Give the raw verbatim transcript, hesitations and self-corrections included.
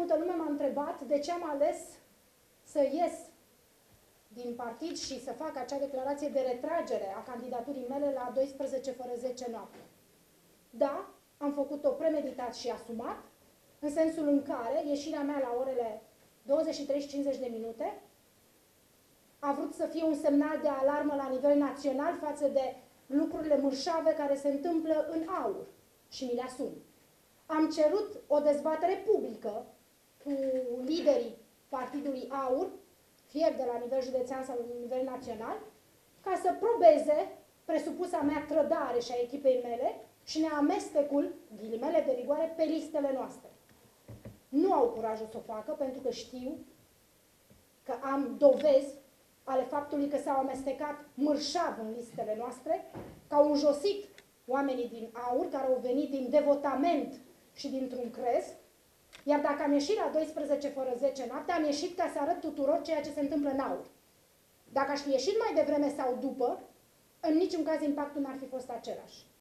multă lume m-a întrebat de ce am ales să ies din partid și să fac acea declarație de retragere a candidaturii mele la doisprezece fără zece noapte. Da, am făcut-o premeditat și asumat, în sensul în care ieșirea mea la orele douăzeci și trei și cincizeci de minute a vrut să fie un semnal de alarmă la nivel național față de lucrurile mărșave care se întâmplă în aur și mi le asum. Am cerut o dezbatere publică cu liderii Partidului Aur, fie de la nivel județean sau la nivel național, ca să probeze presupusa mea trădare și a echipei mele și neamestecul, ghilimele de rigoare, pe listele noastre. Nu au curajul să o facă pentru că știu că am dovezi ale faptului că s-au amestecat mărșav în listele noastre, că au înjosit oamenii din Aur, care au venit din devotament și dintr-un crez, iar dacă am ieșit la doisprezece fără zece noapte, am ieșit ca să arăt tuturor ceea ce se întâmplă în Aur. Dacă aș fi ieșit mai devreme sau după, în niciun caz impactul n-ar fi fost același.